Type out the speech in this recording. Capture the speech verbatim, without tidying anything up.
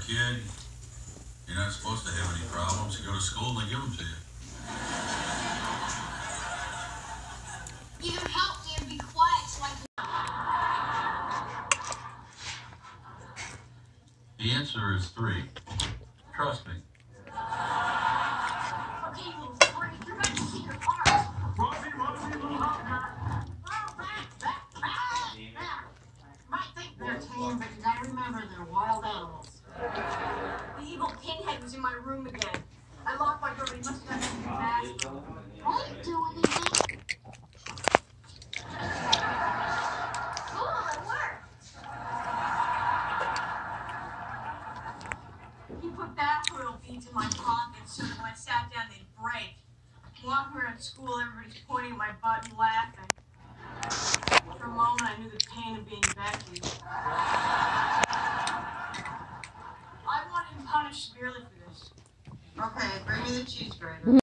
kid, you're not supposed to have any problems. You go to school and they give them to you. Either help me and be quiet so I can... The answer is three. Trust me. Okay, little freak, you're about to see your arms. Rosie, Rosie, little hot girl. Oh, back, back, back. Now, you might think they're tame, but you gotta remember they're wild animals. The evil pinhead was in my room again. I locked my door, but he must have gotten in the bathroom. I didn't do anything. Cool, it worked. He put bathroom beads in my pockets so that when I sat down, they'd break. Walking around school, everybody's pointing at my butt and laughing. For a moment, I knew the pain of being Becky. I wanted him punished severely for this. Okay, bring me the cheese grater.